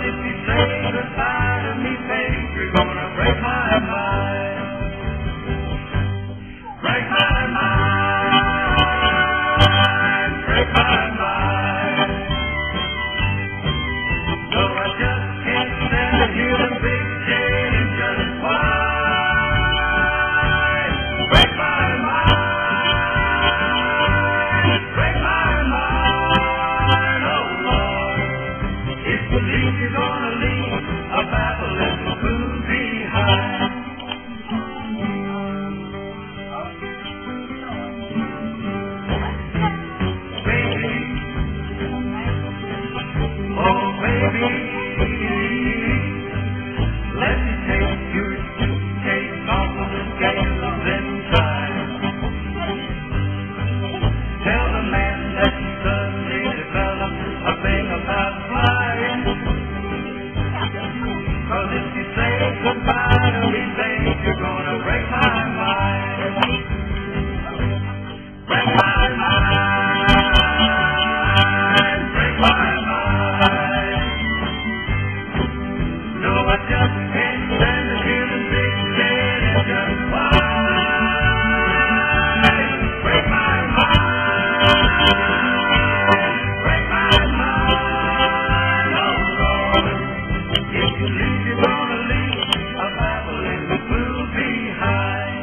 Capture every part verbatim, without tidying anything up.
if you say goodbye to me, babe, you're gonna break my mind. Break my mind. Break my mind. No, I just can't stand to hear the big chain just whine. Break my mind. Break my mind. Oh Lord, if you leave, you're gonna leave a babbling fool behind. Baby, oh baby, let me take your suitcase off of the scales inside. Tell the man that you suddenly developed a thing about flying. Cause if you say goodbye to me, babe, you're gonna break my mind. Break my mind. Break my mind. No, I just can't stand to hear the big kid and just whine. Break my mind. Break my mind. Oh Lord, if you leave, you're gonna leave a babbling fool behind.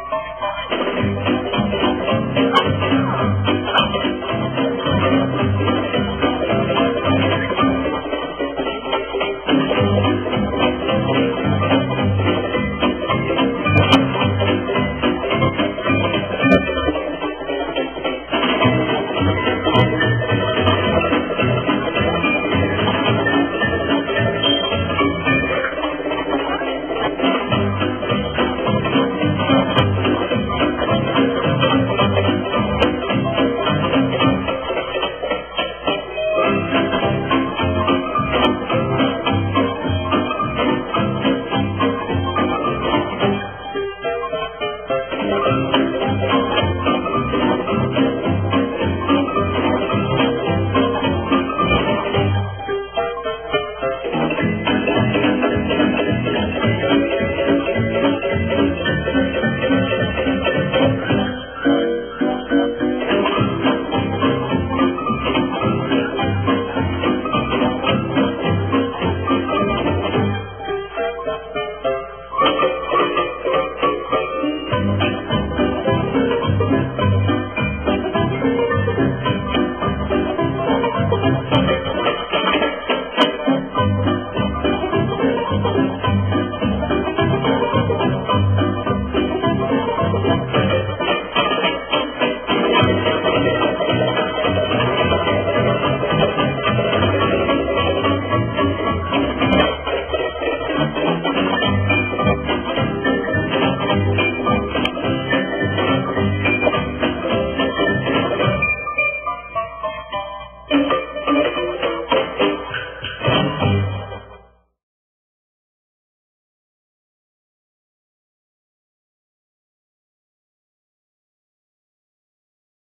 Thank you.